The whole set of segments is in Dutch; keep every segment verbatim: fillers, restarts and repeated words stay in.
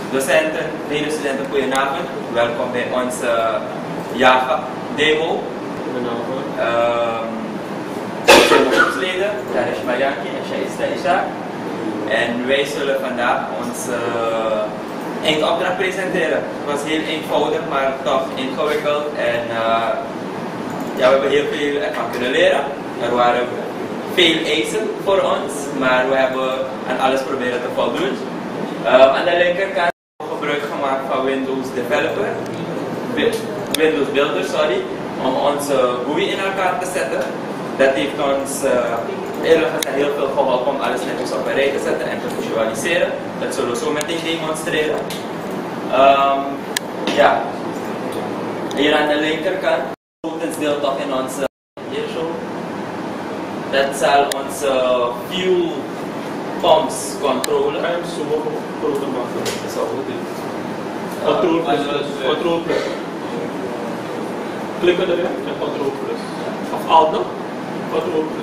docenten, medestudenten, goedenavond. Welkom bij onze Java demo. Goedenavond. Um, Ik ben groepsleden, Karishma Yanki en Shaista Isha. En wij zullen vandaag onze uh, eindopdracht presenteren. Het was heel eenvoudig, maar toch ingewikkeld. En uh, ja, we hebben heel veel ervan kunnen leren. Er waren veel eisen voor ons, maar we hebben aan alles proberen te voldoen. Uh, aan de linkerkant hebben we gebruik gemaakt van Windows Developer, Windows Builder, sorry, om onze G U I in elkaar te zetten. Dat heeft ons uh, eerlijk gezegd heel veel geholpen om alles netjes op een rij te zetten en te visualiseren. Dat zullen we zo meteen demonstreren. Um, ja, hier aan de linkerkant, het deel toch in onze hier zo. Dat zal onze fuel pumps controlen. Ga je hem zo groter maken? Dat is al goed. Control plus. Control plus. Klikken erin en control plus. Of alt nog? Control plus.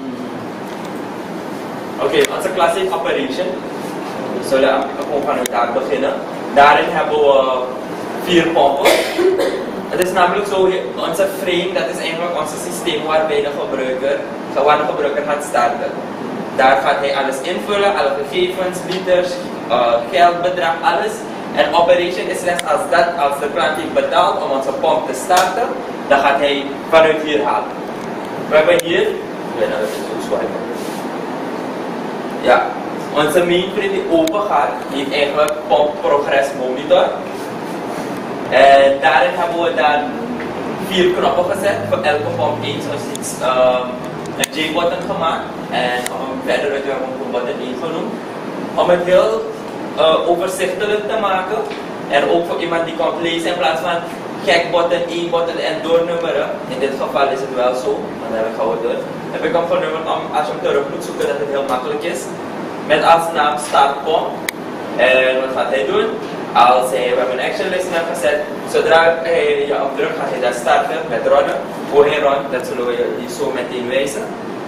Oké, okay, onze klas heet Operation. We zullen gewoon vanuit daar beginnen. Daarin hebben we vier pompen. Het is namelijk zo, onze frame, dat is eigenlijk ons systeem waarbij de gebruiker, waar de gebruiker gaat starten. Daar gaat hij alles invullen, alle gegevens, liters, uh, geldbedrag, alles. En operation is slechts als dat, als de klant heeft betaald om onze pomp te starten, dan gaat hij vanuit hier halen. We hebben hier, ik weet niet of het zo swipen. Ja, onze mainframe die open gaat, heeft eigenlijk pomp progress monitor. En daarin hebben we dan vier knoppen gezet, voor elke pomp één, zoals iets, um, een J-button gemaakt. En om verder uit hebben we een button één genoemd. Om het heel uh, overzichtelijk te maken. En ook voor iemand die komt lezen in plaats van gek button, één button en doornummeren. In dit geval is het wel zo, want dan heb ik gauw door. Heb ik hem genummerd om als je hem terug moet zoeken dat het heel makkelijk is. Met als naam start pomp. En wat gaat hij doen? Als hij, we hebben een action listener gezet, zodra hij je op drukt gaat hij daar starten met runnen. Hoe hij runt, dat zullen we je zo meteen wijzen.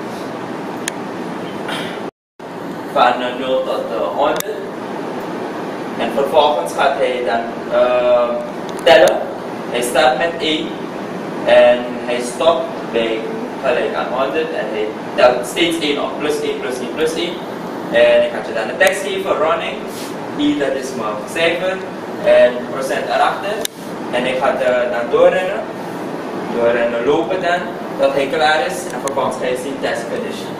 Van nul tot honderd. En vervolgens gaat hij dan uh, tellen. Hij start met één en hij stopt bij gelijk aan honderd en hij telt steeds één op, plus één, plus één, plus één. En ik ga je dan de tekst geven, running. I, dat is mijn cijfer en procent erachter. En ik ga er dan doorrennen, doorrennen lopen dan, tot hij klaar is en vervolgens ga je zien test condition.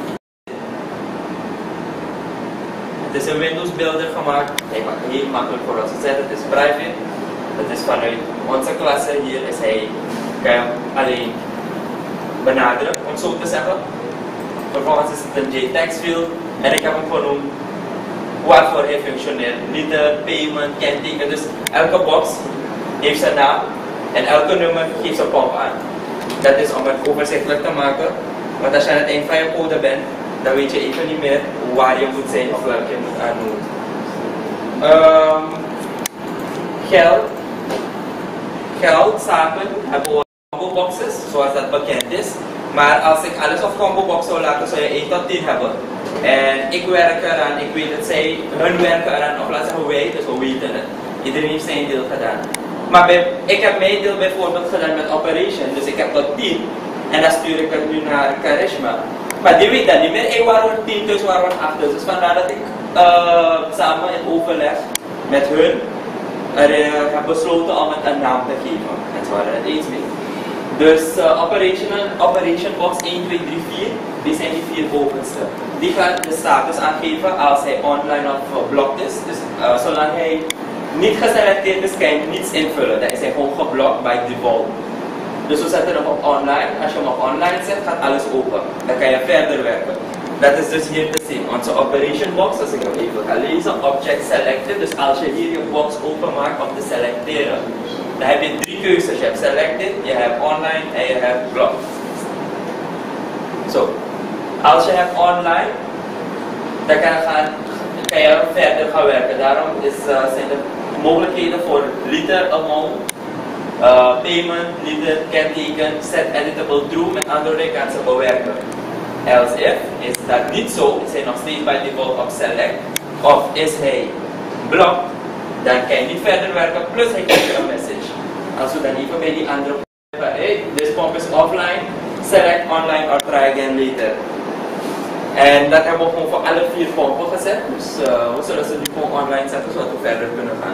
Het is een Windows Builder gemaakt, hij maakt het heel makkelijk voor ons te zetten, het is private. Het is vanuit onze klasse, hier is hij, kan je alleen benaderen, om zo te zeggen. Vervolgens is het een J-text field en ik heb hem genoemd waarvoor hij functioneert. Liter, payment, kenteken, dus elke box heeft zijn naam en elke nummer geeft zijn pomp aan. Dat is om het overzichtelijk te maken, want als je aan het eind van je code bent, dan weet je even niet meer waar je moet zijn of welke je moet aandoen. Um, geld, geldzaken hebben we combo boxes, zoals dat bekend is. Maar als ik alles op combo box zou laten, zou je één tot tien hebben. En ik werk eraan, ik weet het, zij, hun werken eraan, of laten zeggen wij, dus we weten het. Iedereen heeft zijn deel gedaan. Maar bij, ik heb mijn deel bijvoorbeeld gedaan met Operation, dus ik heb tot tien. En dan stuur ik het nu naar Karishma. Maar die weet dat niet meer, ik waren er tien, dus waren er acht. Dus vandaar dat ik uh, samen in overleg met hun er, uh, heb besloten om het een naam te geven. En ze waren het eens mee. Dus uh, operation, operation box één, twee, drie, vier, die zijn die vier bovenste. Die gaat de status aangeven als hij online of geblokt is. Dus uh, zolang hij niet geselecteerd is, kan je niets invullen. Dan is hij gewoon geblokt by default. Dus we zetten hem op online. Als je hem op online zet, gaat alles open. Dan kan je verder werken. Dat is dus hier te zien. Onze operation box, als ik hem even ga lezen, object selected. Dus als je hier je box openmaakt om te selecteren, dan heb je drie keuzes. Je hebt selected, je hebt online en je hebt blocked. Zo. Als je hebt online, dan kan je, gaan, kan je verder gaan werken. Daarom is, uh, zijn er mogelijkheden voor liter amount, uh, payment, liter, kenteken, set editable true. Met andere woorden, je kan ze bewerken. Else if, is dat niet zo, is hij nog steeds bij default op select. Of is hij blocked, dan kan je niet verder werken, plus hij krijgt er een message. Als we dan even bij die andere pomp hey, this pump is offline, select online or try again later. En dat hebben we gewoon voor alle vier pompen gezet, dus uh, we zullen ze nu gewoon online zetten zodat we verder kunnen gaan.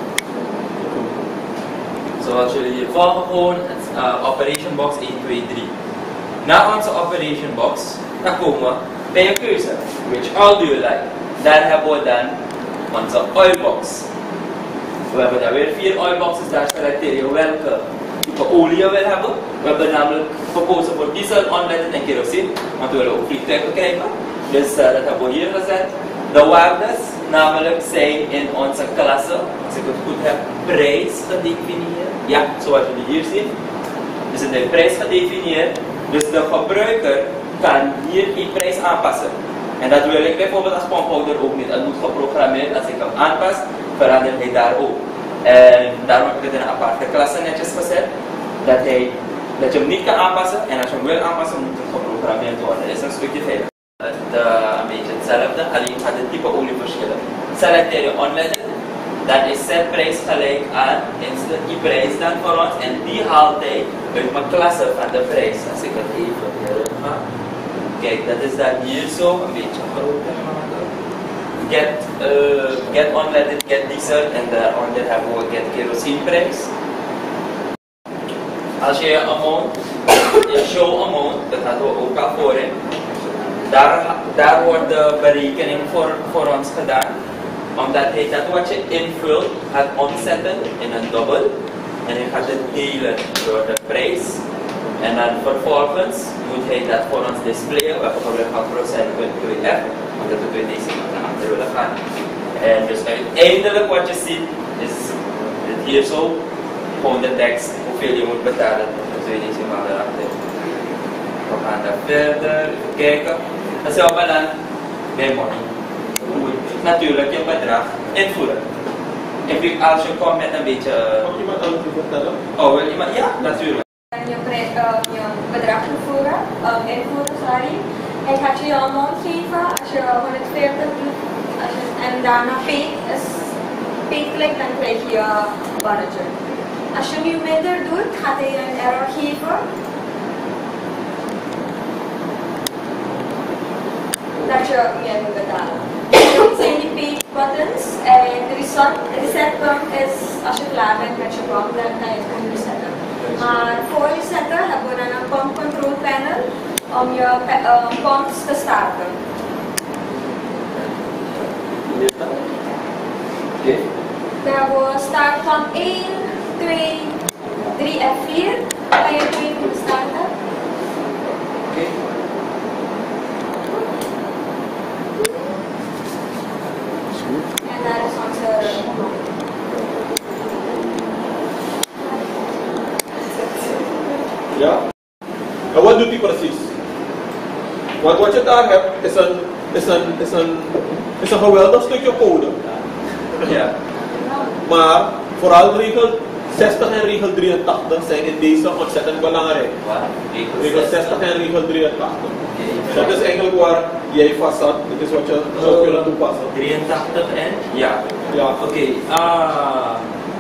Zoals jullie hier volgen gewoon het uh, Operation Box één, twee, drie. Na onze Operation Box, dan komen we bij je keuze. Which all do you like? Daar hebben we dan onze oil box. We hebben daar weer vier oil boxes, daar selecteer je welke type olie je wil hebben. We hebben namelijk gekozen voor diesel, unleaded en kerosine, want we willen ook vliegtuigen krijgen. Dus uh, dat hebben we hier gezet. De waardes namelijk zijn in onze klasse, als ik het goed heb, prijs gedefinieerd. Ja, zoals jullie hier zien. Dus het is prijs gedefinieerd. Dus de gebruiker kan hier die prijs aanpassen. En dat wil ik bijvoorbeeld als pomphouder ook niet. Het moet geprogrammeerd. Als ik hem aanpas, verandert hij daar ook. En daarom heb ik het in een aparte klasse netjes gezet. Dat, hij, dat je hem niet kan aanpassen. En als je hem wil aanpassen, moet het geprogrammeerd worden. Dat is een stukje verder. Het uh, een beetje hetzelfde, alleen gaat het type olie verschillen. Selecteer je unleaded. Dan is setprijs gelijk aan instant die prijs dan voor ons. En die haalt hij uit mijn klasse van de prijs. Als ik het even terug ga. Kijk, dat is dan hier zo, een beetje groter maken. Get, uh, get unleaded, get diesel en daaronder hebben we get kerosine prijs. Als je je amount, je show amount, dat hadden we ook al voorin. Daar, daar wordt de berekening voor, voor ons gedaan. Omdat hij dat wat je invult gaat omzetten in een dubbel. En hij gaat het delen door de prijs. En dan vervolgens moet hij dat voor ons displayen. We hebben gebruikt van procent punt twee f, omdat we twee decimaal naar achter willen gaan. En dus uiteindelijk wat je ziet is dit hier zo. Gewoon de tekst, hoeveel je moet betalen. Twee decimaal erachter. We gaan daar verder, even kijken. Dan zijn we dan bij money. Natuurlijk je bedrag invoeren. En als je komt met een beetje... Mag iemand anders vertellen? Oh, wil iemand? Ja, natuurlijk. Je, uh, je bedrag invoeren, um, invoeren, sorry. Hij gaat je je amount geven als je honderdveertig doet. Als je, en daarna pay, is, pay klikt, dan krijg je je budget. Als je nu minder doet, gaat hij je een error geven. Dat je meer moet betalen. Dat zijn die pay buttons. En de reset, reset pump is als je klaar bent met je pump, dan kan je het gewoon resetten. Maar voor resetten hebben we dan een pump control panel om je uh, pumps te starten. Okay. Dan hebben we start van één, twee, drie en vier. Kan je twee moeten starten. Okay. En daar is onze Ja? En wat doet hij precies? Want wat je daar hebt is een, is een, is een, is een geweldig stukje code. Ja. Maar vooral regel zestig en regel drieëntachtig zijn in deze ontzettend belangrijk. Wat? Regel zestig en regel drieëntachtig. Okay. Dat is eigenlijk waar jij vast zat. Dat is wat je zou kunnen toepassen. drieëntachtig en? Ja. Ja. Oké. Okay. Uh,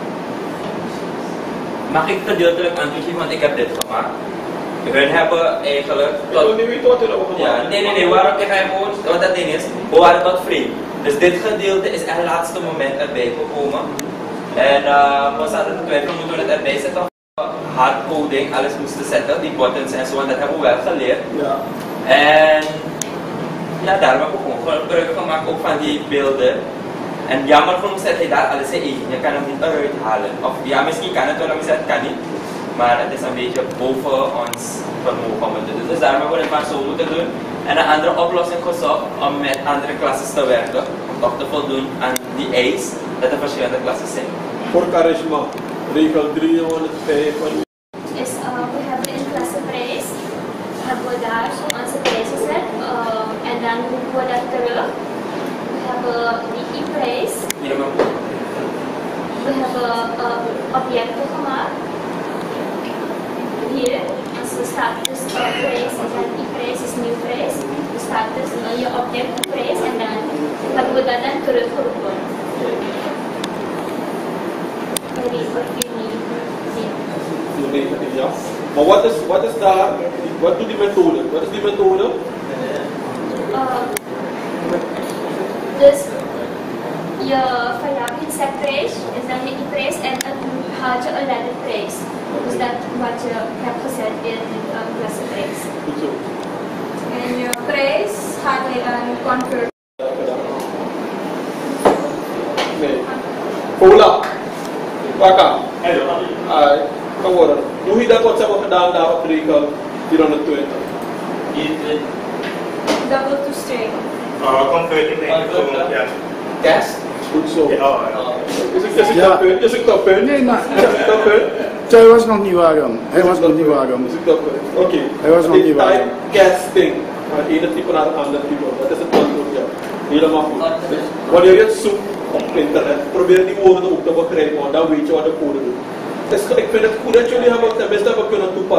mag ik gedeeltelijk antwoord want ik heb dit gemaakt. We hebben eigenlijk... Ik wil niet weten wat we hebben gemaakt. Ja, nee, nee, nee. Waarom ik ga gewoon... Wat dat ding is, we waren tot vreemd. Dus dit gedeelte is echt het laatste moment erbij gekomen. En uh, we zaten te twijfelen, moeten we het erbij zetten of hardcoding, alles moesten zetten, die buttons en zo, en dat hebben we wel geleerd. Ja. En ja, daarom heb ik gewoon gebruik gemaakt ook van die beelden. En jammer genoeg zet hij daar alles in. Je kan hem niet eruit halen. Of ja, misschien kan het wel, maar het kan niet. Maar het is een beetje boven ons vermogen om het te doen. Dus daarom hebben we het maar zo moeten doen. En een andere oplossing gezocht om met andere klassen te werken. Om toch te voldoen aan die eis dat er verschillende klassen zijn. Voor charisma, regel driehonderdvijf. is, uh, we hebben in klasse prijs, hebben we daar zo onze prijs gezet. Uh, en dan roepen we dat terug. We hebben die e-prijs. We hebben uh, objecten gemaakt. Hier, onze status uh, prijs en dan e-prijs is nieuw prijs. De status uh, je objectenprijs en dan hebben we dat dan teruggeroepen. negatief, ja. Maar wat is, wat is daar, wat doet die methode? Wat is die methode? Uh, dus je verlaagt je setprijs, is dan je prijs en dan haal je een letterprijs. Dus dat wat je hebt gezet in de um, klasseprijs. Goed zo. En je prijs gaat hij dan convert. Nee. Paula. Waka. Hai. Kom worden. Hoe je dat wat ze hebben gedaan daar op regel vierhonderdtwintig? Double to string. Uh, converting into yeah. Gas? Goed zo. Ja, ja. Is het, is het Ja. dat punt? Is het dat punt? Nee, nou, Is het dat punt? hij was nog niet warm. Hij was nog niet warm. Is het dat punt? Oké. Hij was nog Dit niet type warm. casting. Van het ene type naar het andere type. Dat is het antwoord, ja. Helemaal goed. Dus wanneer je het zoekt op internet, probeer die woorden ook te begrijpen, want dan weet je wat de code doet. Dus ik vind het goed dat jullie hebben, tenminste hebben kunnen toepassen.